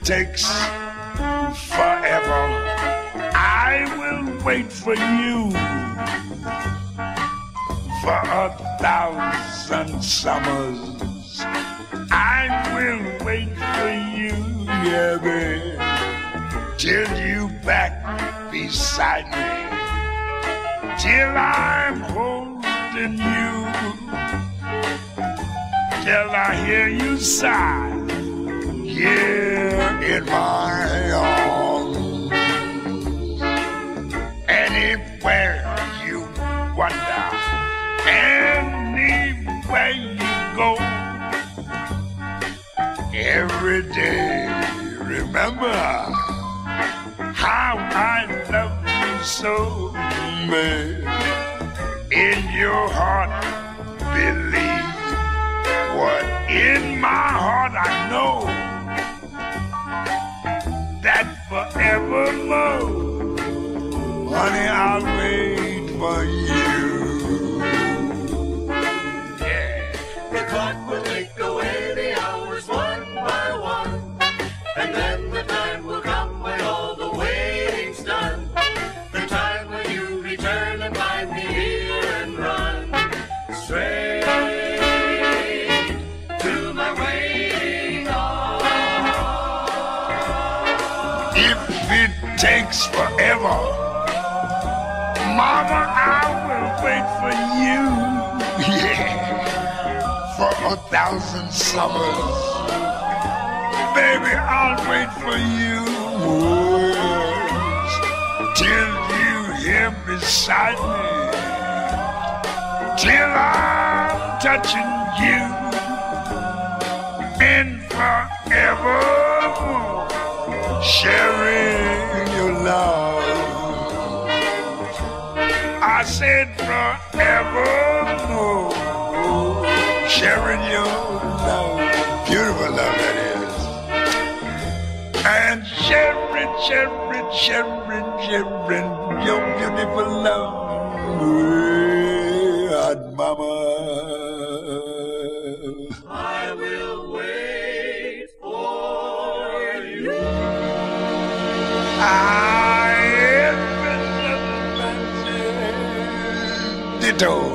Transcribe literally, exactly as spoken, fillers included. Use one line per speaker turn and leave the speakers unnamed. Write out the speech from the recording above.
takes forever, I will wait for you for a thousand summers. I will wait for you, yeah, babe, till you back beside me, till I'm holding you, till I hear you sigh here in my arms. Anywhere you wander, anywhere you go, every day remember how I love you so, babe. In your heart believe what in my heart I know, that forevermore, honey, I'll wait for you.
Yeah. The clock will take away the hours one by one, and then the time will come when all the waiting's done. The time when you return and find me here and run straight to my waiting arms.
If it takes forever, Mama, I will wait for you, yeah, for a thousand summers. Baby, I'll wait for you, yes, till you here beside me, till I'm touching you, and forevermore sharing your love. I said forevermore sharing your love. Beautiful love that is. And sharing, sharing, sharing, sharing your beautiful love, yeah, Mama.
I will wait for you.
I am Ditto.